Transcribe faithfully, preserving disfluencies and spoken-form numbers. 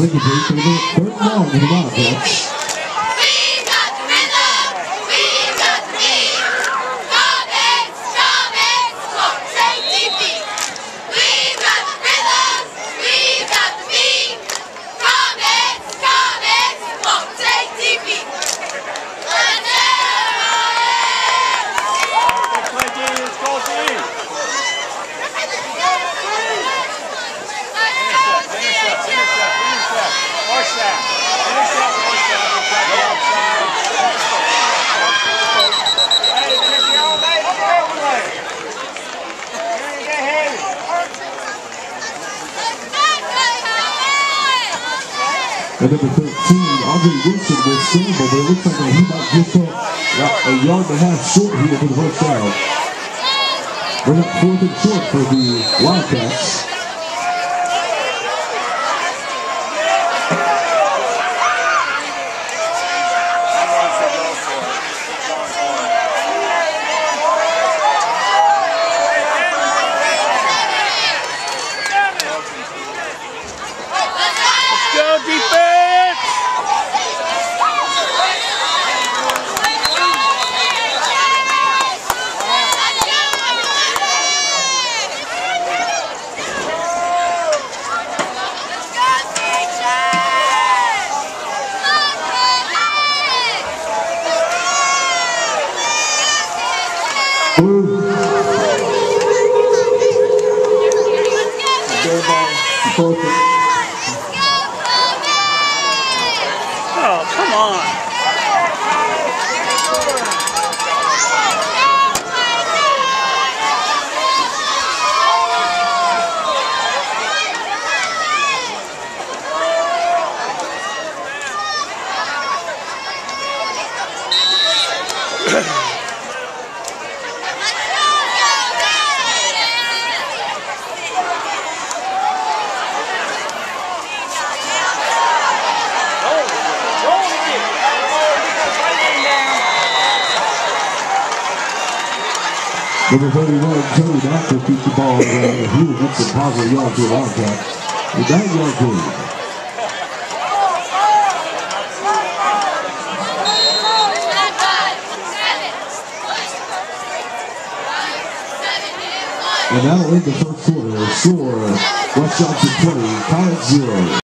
make a break for the third long for the Wildcats. We've got the rhythm, we've got the beat. Comets, comets, won't take defeat. We've got the rhythm, we've got the beat. Comets, comets, won't take defeat. Let's go! Clayton, it's called to you. Intercept, intercept, intercept. Horse that. Intercept, horse that. Hey, finish your own way. Look at your way. You're going to get heavy. And number thirteen, Andre Wilson will scramble, but it looks like he might just up a yard and a half short here for the first down. Bring up fourth and short for the Wildcats. Go defense! Blue. Oh, come on. Number thirty-one, Tony Mack will keep the ball around, and he will get some positive yards to the Wildcats. The nine-yard gain. And that'll end the first quarter. Score, West Johnston twenty, Comets zero.